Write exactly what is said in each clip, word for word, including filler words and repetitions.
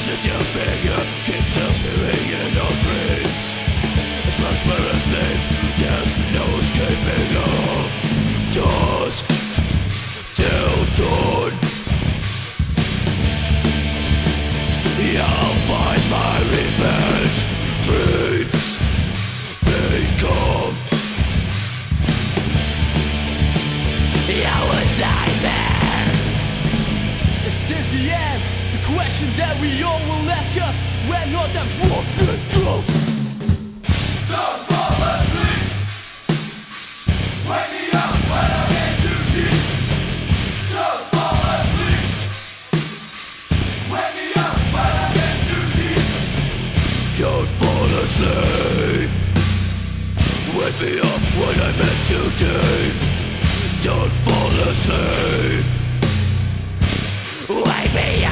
This your finger keeps appearing in our dreams. It's much better sleep, there's no escaping of dusk till dawn. I'll find my revenge. Dreams become hours nightmare. Is this the end? The question that we all will ask us when our time's running out. Don't fall asleep. Wake me up when I'm in too deep. Don't fall asleep. Wake me up when I'm in too deep. Don't fall asleep. Wake me up when I'm in too deep. Don't fall asleep. Wake me up.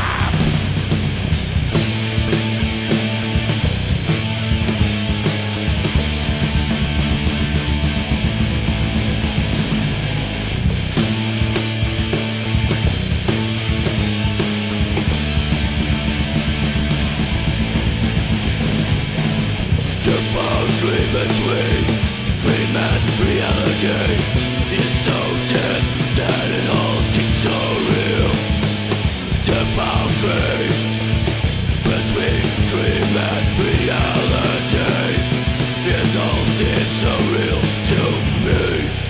The boundary between dream and reality is so dead that it all seems so real. The boundary between dream and reality, it all seems so real to me.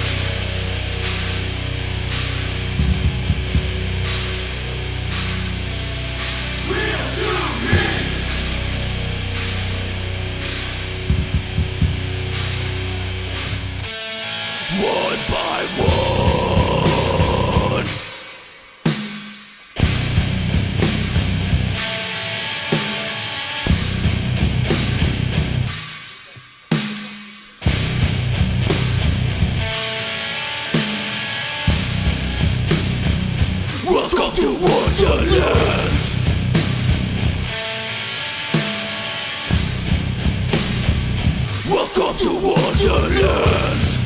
Real to me. One by one. Welcome to Wonderland. Welcome to Wonderland.